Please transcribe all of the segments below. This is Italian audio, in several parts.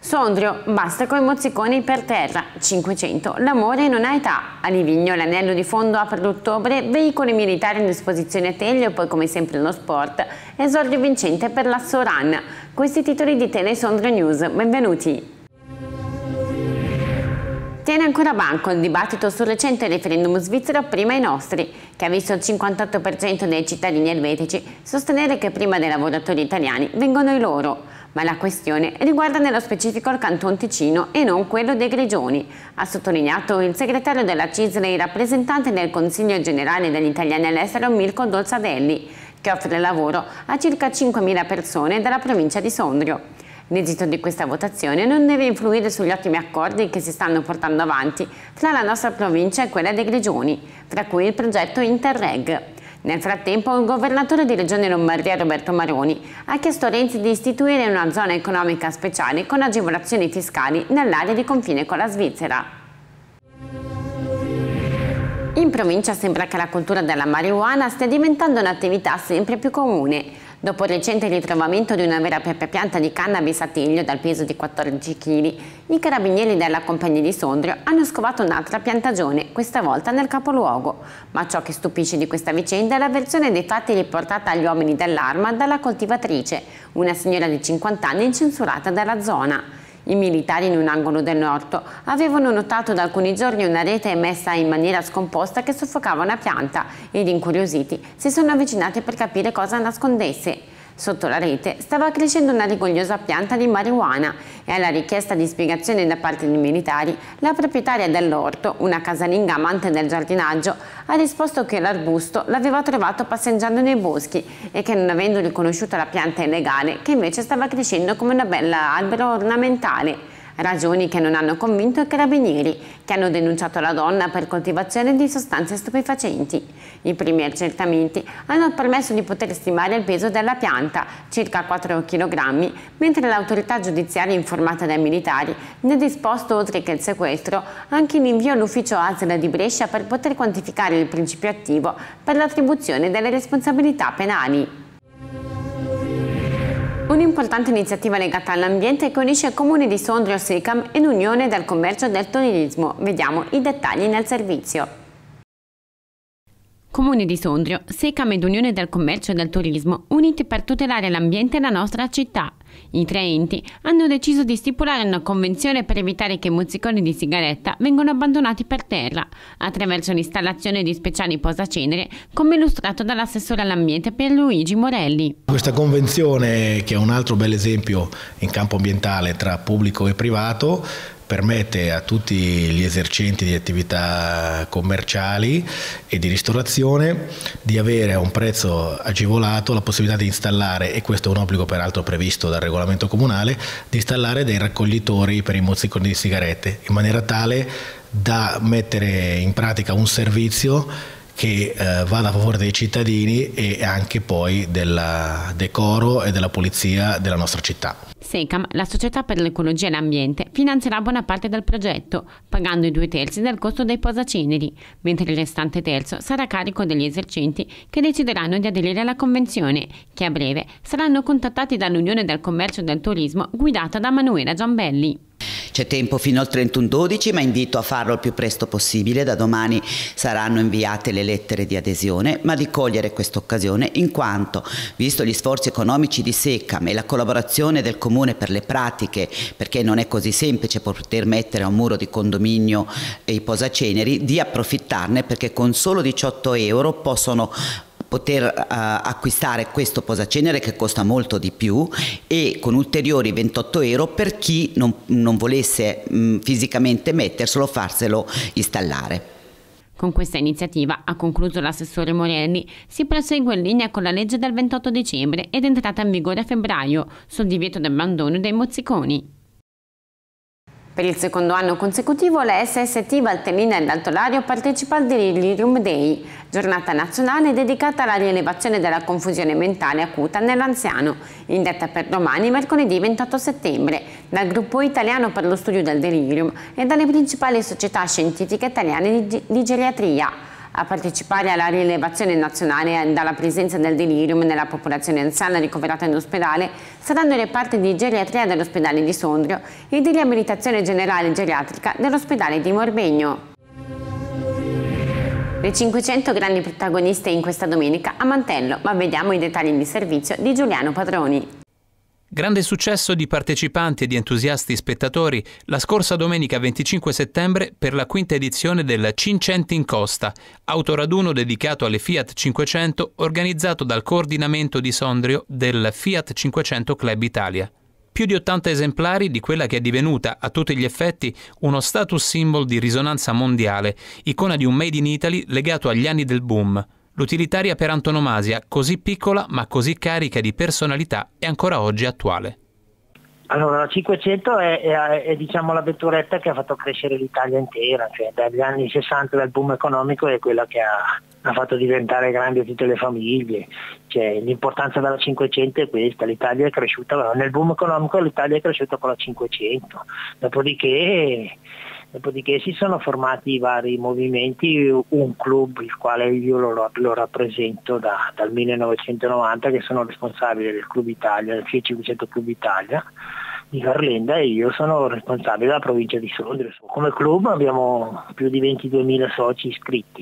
Sondrio, basta coi mozziconi per terra, 500, l'amore non ha età. A Livigno l'anello di fondo apre l'ottobre, veicoli militari in disposizione a Teglio e poi come sempre lo sport, esordio vincente per la Soran. Questi titoli di Tele Sondrio News, benvenuti. Tiene ancora banco il dibattito sul recente referendum svizzero Prima i nostri, che ha visto il 58% dei cittadini elvetici sostenere che prima dei lavoratori italiani vengono i loro. Ma la questione riguarda nello specifico il Canton Ticino e non quello dei Grigioni, ha sottolineato il segretario della CISL e rappresentante del Consiglio generale degli italiani all'estero Mirko Dolzadelli, che offre lavoro a circa 5.000 persone dalla provincia di Sondrio. L'esito di questa votazione non deve influire sugli ottimi accordi che si stanno portando avanti tra la nostra provincia e quella dei Grigioni, tra cui il progetto Interreg. Nel frattempo, il governatore di Regione Lombardia Roberto Maroni ha chiesto a Renzi di istituire una zona economica speciale con agevolazioni fiscali nell'area di confine con la Svizzera. In provincia sembra che la cultura della marijuana stia diventando un'attività sempre più comune. Dopo il recente ritrovamento di una vera e propria pianta di cannabis a Teglio dal peso di 14 kg, i carabinieri della Compagnia di Sondrio hanno scovato un'altra piantagione, questa volta nel capoluogo. Ma ciò che stupisce di questa vicenda è la versione dei fatti riportata agli uomini dell'arma dalla coltivatrice, una signora di 50 anni incensurata dalla zona. I militari in un angolo dell'orto avevano notato da alcuni giorni una rete messa in maniera scomposta che soffocava una pianta ed incuriositi si sono avvicinati per capire cosa nascondesse. Sotto la rete stava crescendo una rigogliosa pianta di marijuana e alla richiesta di spiegazione da parte dei militari, la proprietaria dell'orto, una casalinga amante del giardinaggio, ha risposto che l'arbusto l'aveva trovato passeggiando nei boschi e che non avendo riconosciuto la pianta illegale, che invece stava crescendo come una bella albero ornamentale. Ragioni che non hanno convinto i carabinieri, che hanno denunciato la donna per coltivazione di sostanze stupefacenti. I primi accertamenti hanno permesso di poter stimare il peso della pianta, circa 4 kg, mentre l'autorità giudiziaria informata dai militari ne ha disposto, oltre che il sequestro, anche l'invio all'ufficio ASL di Brescia per poter quantificare il principio attivo per l'attribuzione delle responsabilità penali. Un'importante iniziativa legata all'ambiente che unisce il Comune di Sondrio Secam e l'Unione del Commercio e del Turismo. Vediamo i dettagli nel servizio. Comune di Sondrio, Secam ed Unione del Commercio e del Turismo, uniti per tutelare l'ambiente e la nostra città. I tre enti hanno deciso di stipulare una convenzione per evitare che i mozziconi di sigaretta vengano abbandonati per terra, attraverso l'installazione di speciali posacenere, come illustrato dall'assessore all'ambiente Pierluigi Morelli. Questa convenzione, che è un altro bel esempio in campo ambientale tra pubblico e privato, permette a tutti gli esercenti di attività commerciali e di ristorazione di avere a un prezzo agevolato la possibilità di installare, e questo è un obbligo peraltro previsto dal regolamento comunale, di installare dei raccoglitori per i mozziconi di sigarette, in maniera tale da mettere in pratica un servizio che vada a favore dei cittadini e anche poi del decoro e della pulizia della nostra città. Secam, la società per l'ecologia e l'ambiente, finanzierà buona parte del progetto, pagando i 2/3 del costo dei posaceneri, mentre il restante terzo sarà a carico degli esercenti che decideranno di aderire alla convenzione, che a breve saranno contattati dall'Unione del Commercio e del Turismo guidata da Manuela Giambelli. C'è tempo fino al 31/12, ma invito a farlo il più presto possibile. Da domani saranno inviate le lettere di adesione, ma di cogliere questa occasione in quanto, visto gli sforzi economici di Secam e la collaborazione del Comune per le pratiche, perché non è così semplice poter mettere a un muro di condominio i posaceneri, di approfittarne, perché con solo 18 euro possono poter acquistare questo posacenere che costa molto di più, e con ulteriori 28 euro per chi non volesse fisicamente metterselo, farselo installare. Con questa iniziativa, ha concluso l'assessore Morelli, si prosegue in linea con la legge del 28 dicembre ed è entrata in vigore a febbraio sul divieto di abbandono dei mozziconi. Per il secondo anno consecutivo la SST Valtellina e l'Alto Lario partecipa al Delirium Day, giornata nazionale dedicata alla rilevazione della confusione mentale acuta nell'anziano, indetta per domani mercoledì 28 settembre, dal gruppo italiano per lo studio del delirium e dalle principali società scientifiche italiane di geriatria. A partecipare alla rilevazione nazionale dalla presenza del delirium nella popolazione anziana ricoverata in ospedale saranno i reparti di geriatria dell'ospedale di Sondrio e di riabilitazione generale geriatrica dell'ospedale di Morbegno. Le 500 grandi protagoniste in questa domenica a Mantello, ma vediamo i dettagli di servizio di Giuliano Padroni. Grande successo di partecipanti e di entusiasti spettatori la scorsa domenica 25 settembre per la quinta edizione del 500 in Costa, autoraduno dedicato alle Fiat 500 organizzato dal coordinamento di Sondrio del Fiat 500 Club Italia. Più di 80 esemplari di quella che è divenuta, a tutti gli effetti, uno status symbol di risonanza mondiale, icona di un Made in Italy legato agli anni del boom. L'utilitaria per antonomasia, così piccola ma così carica di personalità, è ancora oggi attuale. Allora, la 500 è diciamo la vetturetta che ha fatto crescere l'Italia intera, cioè dagli anni 60 del boom economico è quella che ha fatto diventare grandi tutte le famiglie. Cioè, l'importanza della 500 è questa, l'Italia è cresciuta, nel boom economico l'Italia è cresciuta con la 500, dopodiché si sono formati i vari movimenti, un club, il quale io lo rappresento dal 1990, che sono responsabile del Club Italia, del Fiat 500 Club Italia di Garlenda, e io sono responsabile della provincia di Sondrio. Come club abbiamo più di 22.000 soci iscritti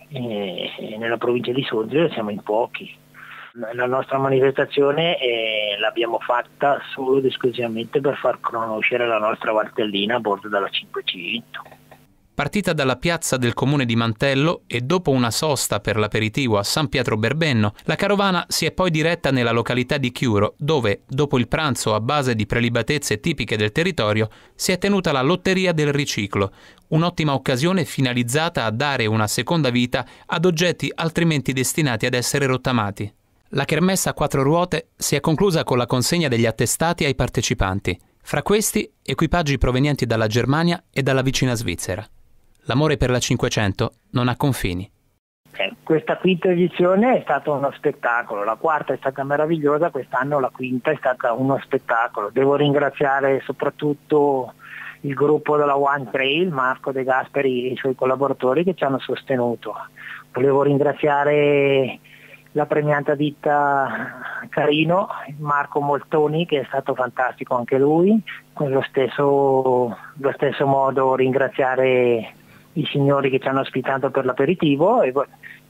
e nella provincia di Sondrio siamo in pochi. La nostra manifestazione l'abbiamo fatta solo ed esclusivamente per far conoscere la nostra Valtellina a bordo della 500. Partita dalla piazza del comune di Mantello e dopo una sosta per l'aperitivo a San Pietro Berbenno, la carovana si è poi diretta nella località di Chiuro, dove, dopo il pranzo a base di prelibatezze tipiche del territorio, si è tenuta la Lotteria del Riciclo, un'ottima occasione finalizzata a dare una seconda vita ad oggetti altrimenti destinati ad essere rottamati. La kermesse a 4 ruote si è conclusa con la consegna degli attestati ai partecipanti. Fra questi, equipaggi provenienti dalla Germania e dalla vicina Svizzera. L'amore per la 500 non ha confini. Questa quinta edizione è stato uno spettacolo, la quarta è stata meravigliosa, quest'anno la quinta è stata uno spettacolo. Devo ringraziare soprattutto il gruppo della One Trail, Marco De Gasperi e i suoi collaboratori che ci hanno sostenuto. Volevo ringraziare la premiata ditta Carino, Marco Moltoni, che è stato fantastico anche lui, con lo stesso modo ringraziare i signori che ci hanno ospitato per l'aperitivo e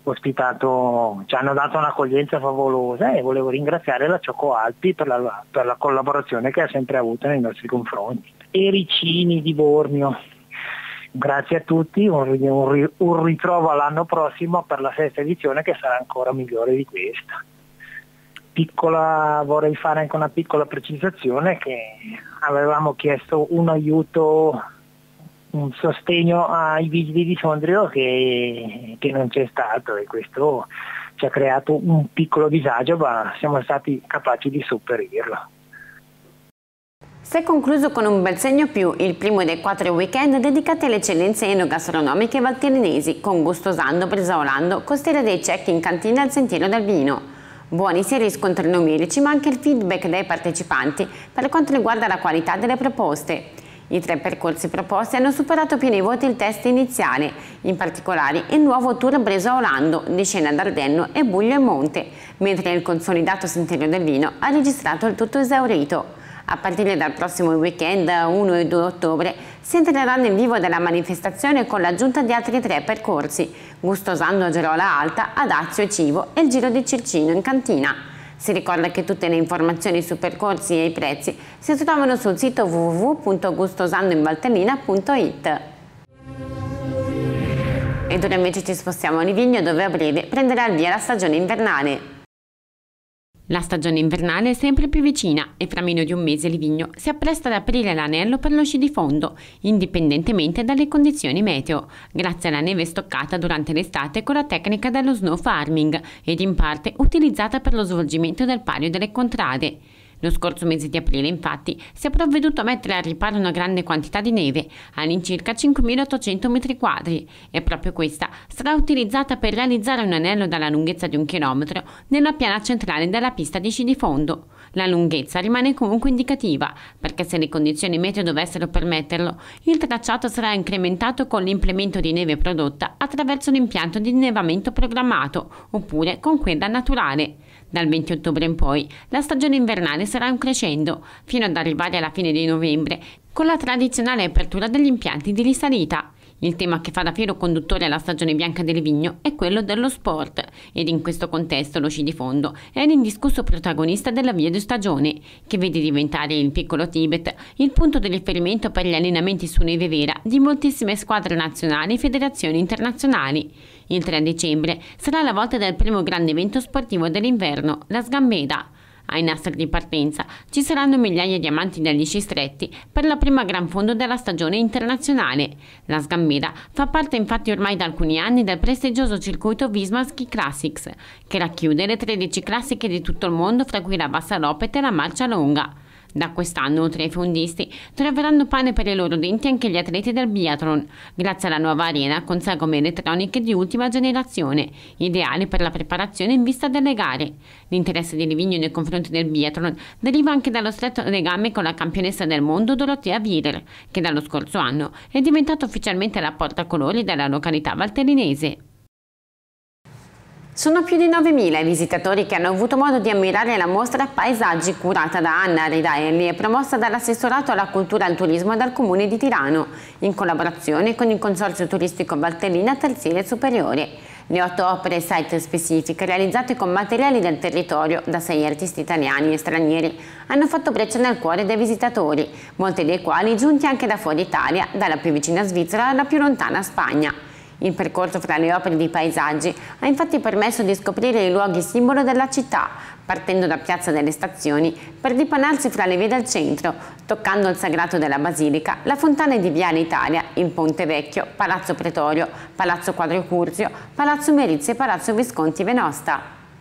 ci hanno dato un'accoglienza favolosa, e volevo ringraziare la Ciocco Alpi per la collaborazione che ha sempre avuto nei nostri confronti. E Ricini di Bormio. Grazie a tutti, un ritrovo l'anno prossimo per la sesta edizione che sarà ancora migliore di questa. Vorrei fare anche una piccola precisazione, che avevamo chiesto un aiuto, un sostegno ai vigili di Sondrio che non c'è stato, e questo ci ha creato un piccolo disagio, ma siamo stati capaci di sopperirlo. Si è concluso con un bel segno più il primo dei 4 weekend dedicati alle eccellenze enogastronomiche valtellinesi, con Gustosando, Bresaolando, Costiera dei Cecchi in cantina al Sentiero del Vino. Buoni sia i riscontri numerici, ma anche il feedback dai partecipanti per quanto riguarda la qualità delle proposte. I 3 percorsi proposti hanno superato più nei voti il test iniziale, in particolare il nuovo tour Bresaolando di Scena d'Ardenno e Buglio e Monte, mentre il consolidato Sentiero del Vino ha registrato il tutto esaurito. A partire dal prossimo weekend, 1 e 2 ottobre, si entrerà nel vivo della manifestazione con l'aggiunta di altri 3 percorsi, Gustosando a Gerola Alta, Adazio e Civo e il Giro di Circino in cantina. Si ricorda che tutte le informazioni su percorsi e i prezzi si trovano sul sito www.gustosandoinvaltellina.it. Ed ora invece ci spostiamo a Livigno, dove a breve prenderà il via la stagione invernale. La stagione invernale è sempre più vicina e fra meno di un mese Livigno si appresta ad aprire l'anello per lo sci di fondo, indipendentemente dalle condizioni meteo, grazie alla neve stoccata durante l'estate con la tecnica dello snow farming ed in parte utilizzata per lo svolgimento del palio delle contrade. Lo scorso mese di aprile, infatti, si è provveduto a mettere al riparo una grande quantità di neve, all'incirca 5.800 metri quadri, e proprio questa sarà utilizzata per realizzare un anello dalla lunghezza di 1 chilometro nella piana centrale della pista di sci di fondo. La lunghezza rimane comunque indicativa, perché se le condizioni meteo dovessero permetterlo, il tracciato sarà incrementato con l'implemento di neve prodotta attraverso l'impianto di innevamento programmato, oppure con quella naturale. Dal 20 ottobre in poi la stagione invernale sarà un crescendo, fino ad arrivare alla fine di novembre, con la tradizionale apertura degli impianti di risalita. Il tema che fa da filo conduttore alla stagione bianca del Vigno è quello dello sport, ed in questo contesto lo sci di fondo è l'indiscusso protagonista della via di stagione, che vede diventare il piccolo Tibet il punto di riferimento per gli allenamenti su neve vera di moltissime squadre nazionali e federazioni internazionali. Il 3 dicembre sarà la volta del primo grande evento sportivo dell'inverno, la Sgambeda. Ai nastri di partenza ci saranno migliaia di amanti degli sci stretti per la prima gran fondo della stagione internazionale. La Sgambeda fa parte infatti ormai da alcuni anni del prestigioso circuito Visma Ski Classics, che racchiude le 13 classiche di tutto il mondo, fra cui la bassa ropete e la marcia lunga. Da quest'anno, oltre ai fondisti, troveranno pane per i loro denti anche gli atleti del biathlon, grazie alla nuova arena con sagome elettroniche di ultima generazione, ideali per la preparazione in vista delle gare. L'interesse di Livigno nei confronti del biathlon deriva anche dallo stretto legame con la campionessa del mondo Dorotea Virer, che dallo scorso anno è diventata ufficialmente la portacolori della località valtellinese. Sono più di 9.000 i visitatori che hanno avuto modo di ammirare la mostra Paesaggi curata da Anna Ridaelli e promossa dall'Assessorato alla Cultura e al Turismo dal Comune di Tirano, in collaborazione con il Consorzio Turistico Valtellina Terziaria Superiore. Le 8 opere site specifiche realizzate con materiali del territorio da 6 artisti italiani e stranieri hanno fatto breccia nel cuore dei visitatori, molti dei quali giunti anche da fuori Italia, dalla più vicina Svizzera alla più lontana Spagna. Il percorso fra le opere di paesaggi ha infatti permesso di scoprire i luoghi simbolo della città, partendo da Piazza delle Stazioni per dipanarsi fra le vie del centro, toccando il sagrato della Basilica, la fontana di Viale Italia, il Ponte Vecchio, Palazzo Pretorio, Palazzo Quadrio Curzio, Palazzo Merizia e Palazzo Visconti Venosta.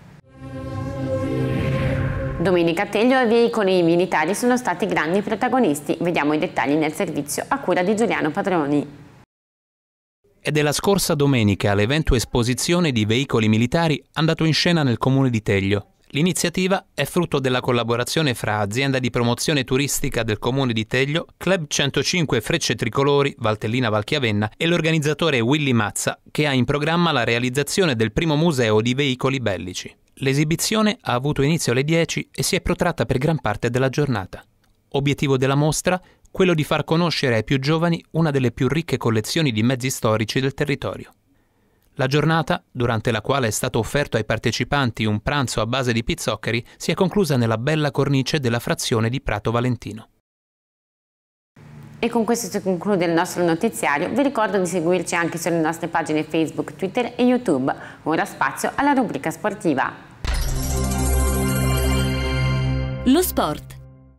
Domenica Teglio e veicoli militari sono stati grandi protagonisti. Vediamo i dettagli nel servizio a cura di Giuliano Padroni. È della scorsa domenica l'evento esposizione di veicoli militari andato in scena nel comune di Teglio. L'iniziativa è frutto della collaborazione fra azienda di promozione turistica del comune di Teglio, Club 105 Frecce Tricolori, Valtellina Valchiavenna e l'organizzatore Willy Mazza, che ha in programma la realizzazione del primo museo di veicoli bellici. L'esibizione ha avuto inizio alle 10 e si è protratta per gran parte della giornata. Obiettivo della mostra? Quello di far conoscere ai più giovani una delle più ricche collezioni di mezzi storici del territorio. La giornata, durante la quale è stato offerto ai partecipanti un pranzo a base di pizzoccheri, si è conclusa nella bella cornice della frazione di Prato Valentino. E con questo si conclude il nostro notiziario. Vi ricordo di seguirci anche sulle nostre pagine Facebook, Twitter e YouTube. Ora spazio alla rubrica sportiva. Lo sport.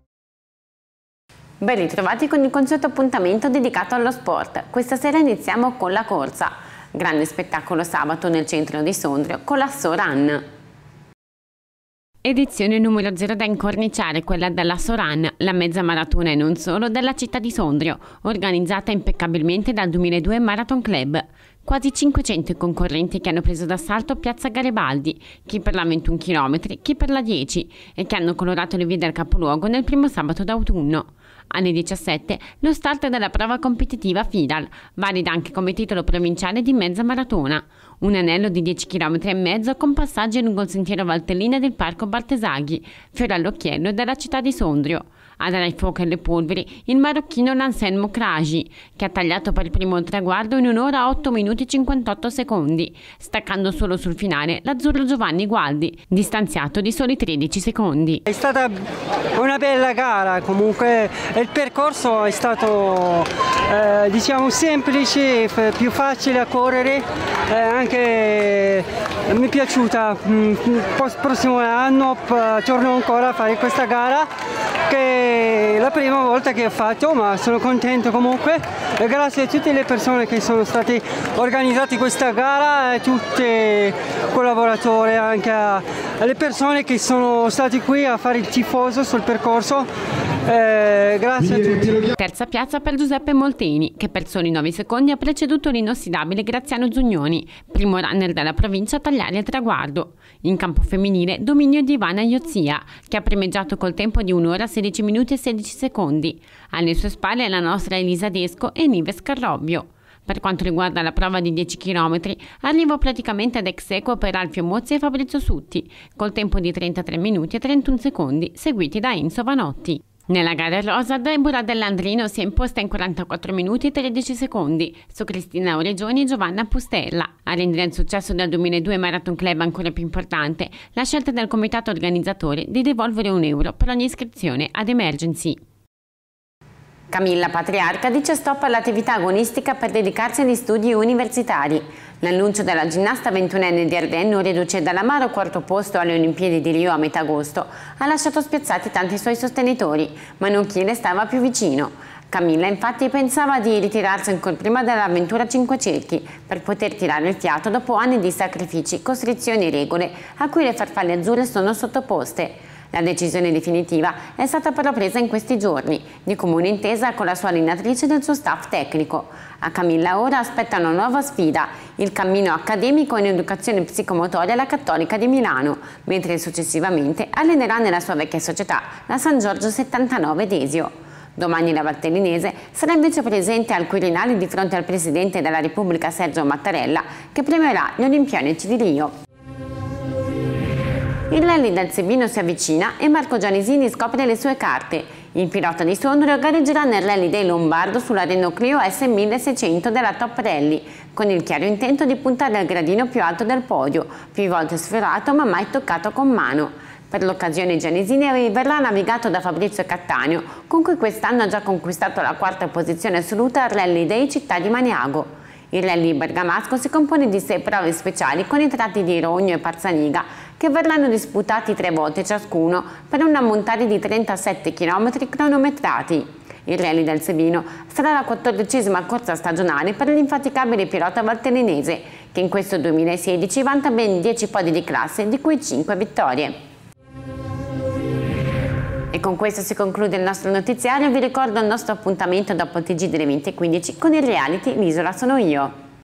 Ben ritrovati con il consueto appuntamento dedicato allo sport. Questa sera iniziamo con la corsa. Grande spettacolo sabato nel centro di Sondrio con la Soran. Edizione numero 0 da incorniciare, quella della Soran, la mezza maratona e non solo della città di Sondrio, organizzata impeccabilmente dal 2002 Marathon Club. Quasi 500 i concorrenti che hanno preso d'assalto Piazza Garibaldi, chi per la 21 km, chi per la 10, e che hanno colorato le vie del capoluogo nel primo sabato d'autunno. Anni 17, lo start della prova competitiva FIDAL, valida anche come titolo provinciale di mezza maratona. Un anello di 10 km e mezzo con passaggi lungo il sentiero Valtellina del Parco Baltesaghi, fiore all'occhiello della città di Sondrio. A dare il fuoco alle polveri il marocchino Lanselmo Cragi, che ha tagliato per primo il traguardo in 1 ora 8 minuti e 58 secondi, staccando solo sul finale l'azzurro Giovanni Gualdi, distanziato di soli 13 secondi. È stata una bella gara, comunque il percorso è stato diciamo semplice, più facile a correre, anche mi è piaciuta. Prossimo anno torno ancora a fare questa gara, che è la prima volta che ho fatto, ma sono contento comunque. E grazie a tutte le persone che sono state organizzate questa gara, a tutti i collaboratori, anche alle persone che sono stati qui a fare il tifoso sul percorso. Grazie a tutti. Terza piazza per Giuseppe Molteni, che per soli 9 secondi ha preceduto l'inossidabile Graziano Zugnoni, primo runner della provincia a tagliare il traguardo. In campo femminile, dominio di Ivana Iozia, che ha primeggiato col tempo di 1 ora 16 minuti e 16 secondi. Alle sue spalle la nostra Elisa Desco e Nives Carrobbio. Per quanto riguarda la prova di 10 km, arrivo praticamente ad ex aequo per Alfio Mozzi e Fabrizio Sutti, col tempo di 33 minuti e 31 secondi, seguiti da Enzo Vanotti. Nella gara rosa, Deborah Dell'Andrino si è imposta in 44 minuti e 13 secondi su Cristina Oregioni e Giovanna Pustella. A rendere il successo del 2002 Marathon Club ancora più importante, la scelta del comitato organizzatore di devolvere €1 per ogni iscrizione ad Emergency. Camilla Patriarca dice stop all'attività agonistica per dedicarsi agli studi universitari. L'annuncio della ginnasta 21enne di Ardenno, riduce dall'amaro quarto posto alle Olimpiadi di Rio a metà agosto, ha lasciato spiazzati tanti suoi sostenitori, ma non chi le stava più vicino. Camilla infatti pensava di ritirarsi ancora prima dell'avventura 5 cerchi, per poter tirare il fiato dopo anni di sacrifici, costrizioni e regole a cui le farfalle azzurre sono sottoposte. La decisione definitiva è stata però presa in questi giorni, di comune intesa con la sua allenatrice e del suo staff tecnico. A Camilla ora aspetta una nuova sfida, il cammino accademico in educazione psicomotoria alla Cattolica di Milano, mentre successivamente allenerà nella sua vecchia società, la San Giorgio 79 Desio. Domani la Valtellinese sarà invece presente al Quirinale di fronte al Presidente della Repubblica Sergio Mattarella, che premierà gli olimpionici di Rio. Il rally del Sebino si avvicina e Marco Gianesini scopre le sue carte. Il pilota di Sondrio gareggerà nel rally dei Lombardo sulla Renault Clio S1600 della Top Rally, con il chiaro intento di puntare al gradino più alto del podio, più volte sfiorato ma mai toccato con mano. Per l'occasione Gianesini verrà navigato da Fabrizio Cattaneo, con cui quest'anno ha già conquistato la 4ª posizione assoluta al Rally Day Città di Maniago. Il rally bergamasco si compone di 6 prove speciali con i tratti di Rogno e Parzaniga, che verranno disputati 3 volte ciascuno per un ammontare di 37 km cronometrati. Il rally del Sebino sarà la 14ª corsa stagionale per l'infaticabile pilota valtellinese, che in questo 2016 vanta ben 10 podi di classe, di cui 5 vittorie. E con questo si conclude il nostro notiziario. Vi ricordo il nostro appuntamento dopo il TG delle 20:15 con il reality L'isola sono io.